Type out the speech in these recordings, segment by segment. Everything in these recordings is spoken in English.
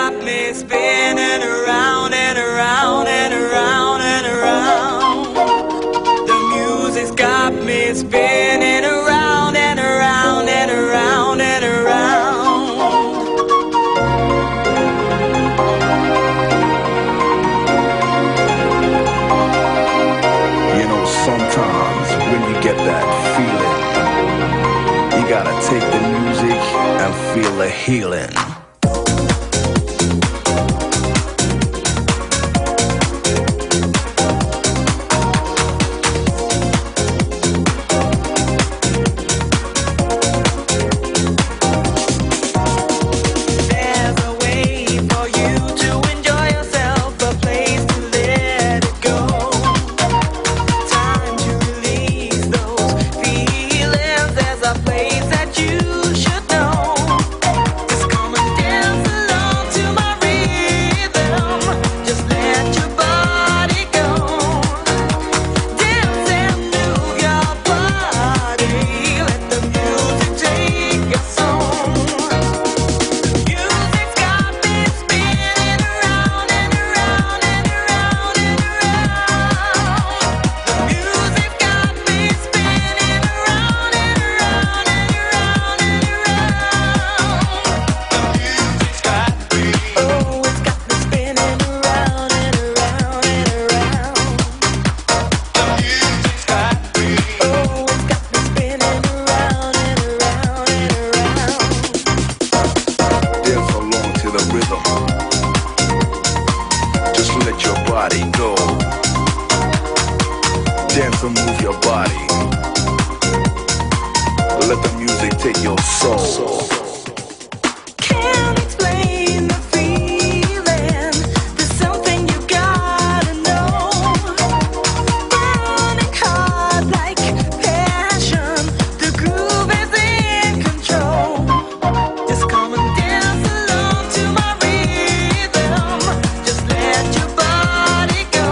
got me spinning around and around and around and around. The music's got me spinning around and around and around and around. You know, sometimes when you get that feeling, you gotta take the music and feel the healing. Dance and move your body. Let the music take your soul. Can't explain the feeling. There's something you gotta know. Running hard like passion. The groove is in control. Just come and dance along to my rhythm. Just let your body go.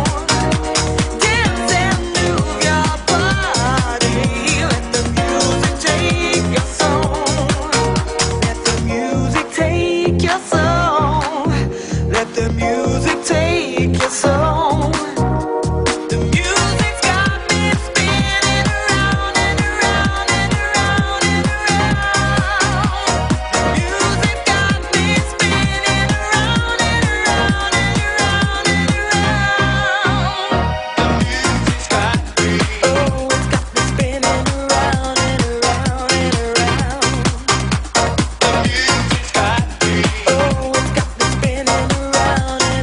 Dance and move your body. Let the music take your soul. Let the music take your soul. Let the music take your soul. The music's got me spinning around and around and around and around. The music's got me spinning around and around and around and around. The music's got me. Oh, it's got me spinning around and around and around. The music's got me. Oh, it's got me spinning around and around and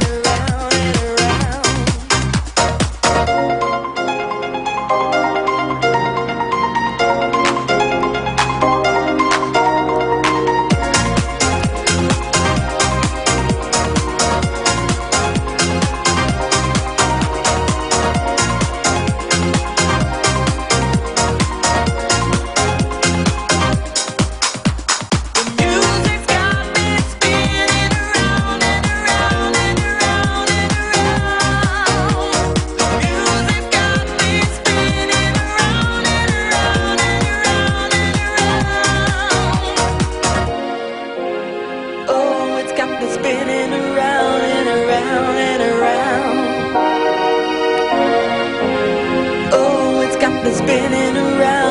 spinning around and around and around. Oh, it's got me spinning around.